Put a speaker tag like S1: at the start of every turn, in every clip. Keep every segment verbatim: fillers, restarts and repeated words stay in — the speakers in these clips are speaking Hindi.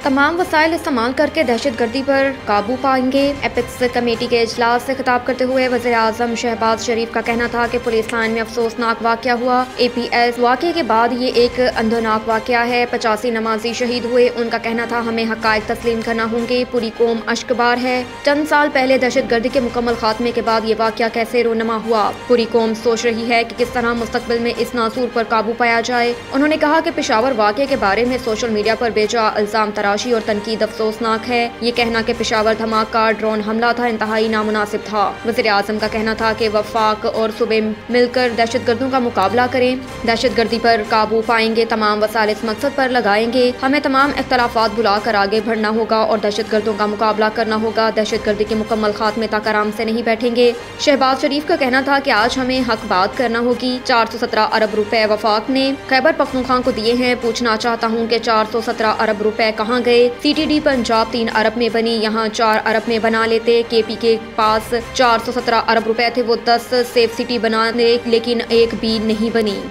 S1: तमाम वसाइल इस्तेमाल करके दहशत गर्दी पर काबू पाएंगे। एपिक्स कमेटी के इजलास से खिताब करते हुए वज़ीर आज़म शहबाज शरीफ का कहना था कि पुलिस लाइन में अफसोसनाक वाक़या हुआ। ए पी एस वाक़े के बाद ये एक अंधोनाक वाक़या है। पचासी नमाजी शहीद हुए। उनका कहना था हमें हक़ाइक़ तस्लीम करना होंगे। पूरी कौम अश्कबार है। चंद साल पहले दहशत गर्दी के मुकम्मल खात्मे के बाद ये वाक़या कैसे रोनमा हुआ। पूरी कौम सोच रही है कि किस तरह मुस्तकबिल में इस नासूर पर काबू पाया जाए। उन्होंने कहा कि पेशावर वाक़े के बारे में सोशल मीडिया पर बेजा इल्ज़ाम तराशी और तनकीद अफसोसनाक है। ये कहना कि पेशावर धमाका ड्रोन हमला था इंतहाई नामुनासिब था। वज़ीर आज़म का कहना था कि वफाक और सूबे मिलकर दहशत गर्दों का मुकाबला करें, दहशत गर्दी पर काबू पाएंगे, तमाम वसाइल इस मकसद पर लगाएंगे। हमें तमाम इख्तलाफात भुलाकर आगे बढ़ना होगा और दहशत गर्दों का मुकाबला करना होगा। दहशत गर्दी के मुकम्मल खात्मे तक आराम से नहीं बैठेंगे। शहबाज शरीफ का कहना था कि आज हमें हक बात करना होगी। चार सौ सत्रह अरब रुपए वफाक ने खैबर पख्तूनख्वा को दिए हैं। पूछना चाहता हूँ कि चार सौ सत्रह अरब रुपए कहाँ गए। सी टी डी पंजाब तीन अरब में बनी, यहाँ चार अरब में बना लेते। के पी के पास चार सौ सत्रह अरब रुपए थे, वो दस सेफ सिटी बना ले, लेकिन एक भी नहीं बनी।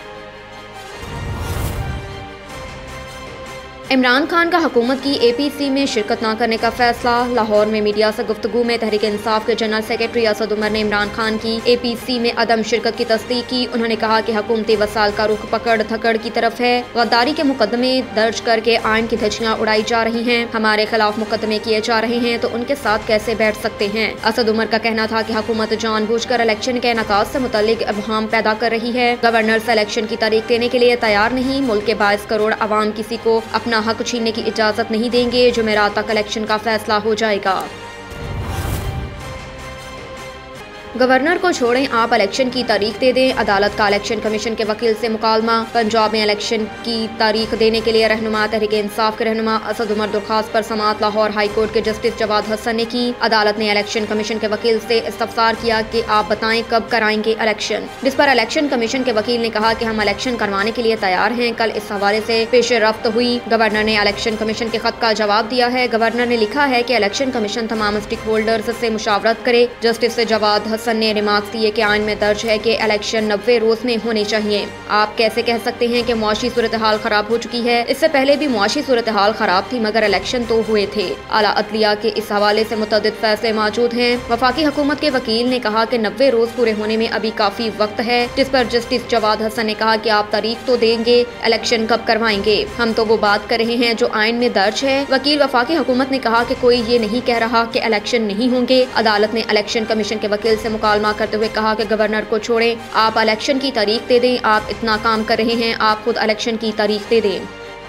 S1: इमरान खान का हुकूमत की ए पी सी में शिरकत न करने का फैसला। लाहौर में मीडिया से गुफ्तगू में तहरीक इंसाफ के जनरल सेक्रेटरी असद उमर ने इमरान खान की ए पी सी में अदम शिरकत की तस्दीक की। उन्होंने कहा कि हुकूमती वसाइल का रुख पकड़ धकड़ की तरफ है। गद्दारी के मुकदमे दर्ज करके आइन की धज्जियां उड़ाई जा रही हैं। हमारे खिलाफ मुकदमे किए जा रहे हैं तो उनके साथ कैसे बैठ सकते हैं। असद उमर का कहना था कि हुकूमत जानबूझकर इलेक्शन के इनेकाद से मुतल्लिक अबहाम पैदा कर रही है। गवर्नर से इलेक्शन की तारीख देने के लिए तैयार नहीं। मुल्क के बाईस करोड़ अवाम किसी को अपना हक छीनने की इजाजत नहीं देंगे। जुमेरात तक इलेक्शन का फैसला हो जाएगा। गवर्नर को छोड़ें, आप इलेक्शन की तारीख दे दें। अदालत का इलेक्शन कमीशन के वकील से मुकालमा। पंजाब में इलेक्शन की तारीख देने के लिए रहनुमा तहरीक इंसाफ के रहनुमा असद उमर दरख्वास्त पर समाअत लाहौर हाई कोर्ट के जस्टिस जवाद हसन ने की। अदालत ने इलेक्शन कमीशन के वकील से इस्तफसार किया कि आप बताएं कब कराएंगे इलेक्शन, जिस पर इलेक्शन कमीशन के वकील ने कहा कि हम इलेक्शन करवाने के लिए तैयार हैं। कल इस हवाले से पेश रफ्त हुई। गवर्नर ने इलेक्शन कमीशन के खत का जवाब दिया है। गवर्नर ने लिखा है कि इलेक्शन कमीशन तमाम स्टेक होल्डर्स से मुशावरत करे। जस्टिस जवाद हसन ने रिमार्क्स दिए कि आइन में दर्ज है कि इलेक्शन नब्बे रोज में होने चाहिए। आप कैसे कह सकते हैं कि मुआशी सूरत हाल खराब हो चुकी है। इससे पहले भी मुआशी सूरत हाल खराब थी मगर इलेक्शन तो हुए थे। आला अदलिया के इस हवाले से मुतअद्दिद फैसले मौजूद हैं। वफाकी हुकूमत के वकील ने कहा कि नब्बे रोज पूरे होने में अभी काफी वक्त है, जिस पर जस्टिस जवाद हसन ने कहा कि आप तारीख तो देंगे, इलेक्शन कब करवाएंगे। हम तो वो बात कर रहे हैं जो आइन में दर्ज है। वकील वफाकी हुकूमत ने कहा कि कोई ये नहीं कह रहा कि इलेक्शन नहीं होंगे। अदालत ने इलेक्शन कमीशन के वकील से मुकालमा करते हुए कहा कि गवर्नर को छोड़ें, आप इलेक्शन की तारीख दे दें। आप इतना काम कर रहे हैं, आप खुद इलेक्शन की तारीख दे दें।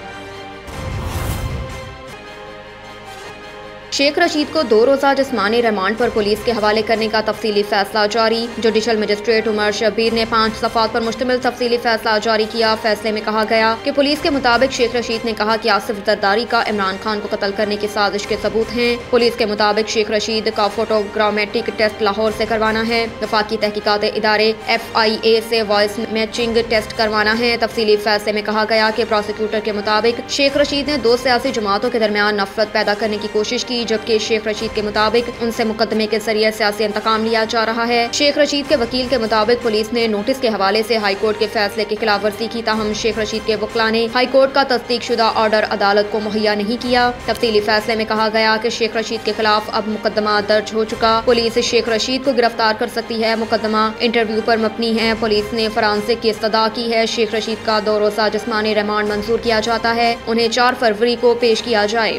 S1: शेख रशीद को दो रोज़ा जिस्मानी रिमांड पर पुलिस के हवाले करने का तफसीली फैसला जारी। जुडिशल मजिस्ट्रेट उमर शब्बीर ने पाँच सफ़ात पर मुश्तमिल तफसीली फैसला जारी किया। फैसले में कहा गया कि पुलिस के मुताबिक शेख रशीद ने कहा कि आसिफ जरदारी का इमरान खान को कत्ल करने की साजिश के सबूत हैं। पुलिस के मुताबिक शेख रशीद का फोटोग्रामेटिक टेस्ट लाहौर से करवाना है। वफाकी तहकीकात इदारे एफ आई ए से वॉइस मैचिंग टेस्ट करवाना है। तफसीली फैसले में कहा गया कि प्रोसिक्यूटर के मुताबिक शेख रशीद ने दो सियासी जमातों के दरमियान नफरत पैदा करने की कोशिश की, जबकि शेख रशीद के मुताबिक उनसे मुकदमे के जरिए सियासी इंतकाम लिया जा रहा है। शेख रशीद के वकील के मुताबिक पुलिस ने नोटिस के हवाले से हाई कोर्ट के फैसले की खिलाफ वर्जी की, ताहम शेख रशीद के वकला ने हाई कोर्ट का तस्दीक शुदा ऑर्डर अदालत को मुहैया नहीं किया। तफसीली फैसले में कहा गया कि शेख रशीद के खिलाफ अब मुकदमा दर्ज हो चुका। पुलिस शेख रशीद को गिरफ्तार कर सकती है। मुकदमा इंटरव्यू पर मबनी है। पुलिस ने फरांसिक की इस्तदा की है। शेख रशीद का दो रोज़ा जिस्मानी रिमांड मंजूर किया जाता है। उन्हें चार फरवरी को पेश किया जाए।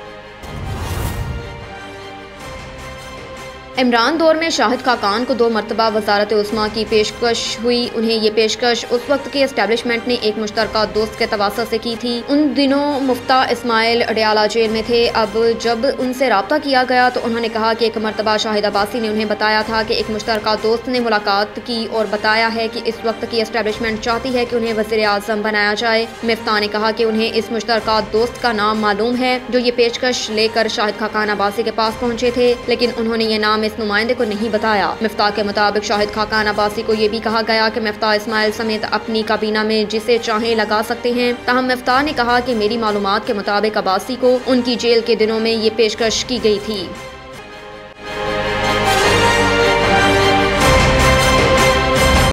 S1: इमरान दौर में शाहिद खाकान को दो मरतबा वजारत उस्मा की पेशकश हुई। उन्हें ये पेशकश उस वक्त के एस्टेब्लिशमेंट ने एक मुश्तरका दोस्त के तवासत से की थी। उन दिनों मुफ्ता इस्माइल अडयाला जेल में थे। अब जब उनसे रब्ता किया गया तो उन्होंने कहा कि एक मरतबा शाहिद अब्बासी ने उन्हें बताया था कि एक मुश्तरका दोस्त ने मुलाकात की और बताया है कि इस वक्त की एस्टेब्लिशमेंट चाहती है कि उन्हें वज़ीर आज़म बनाया जाए। मिफ्ता ने कहा कि उन्हें इस मुश्तरका दोस्त का नाम मालूम है जो ये पेशकश लेकर शाहिद खाकान अब्बासी के पास पहुँचे थे, लेकिन उन्होंने ये नाम इस नुमाइंदे को नहीं बताया। मिफ्ता के मुताबिक शाहिद खाकान अब्बासी को ये भी कहा गया कि मिफ्ता इस्माइल समेत अपनी काबीना में जिसे चाहें लगा सकते हैं। ताहम मिफ्ता ने कहा कि मेरी मालूमात के मुताबिक अब्बासी को उनकी जेल के दिनों में ये पेशकश की गई थी।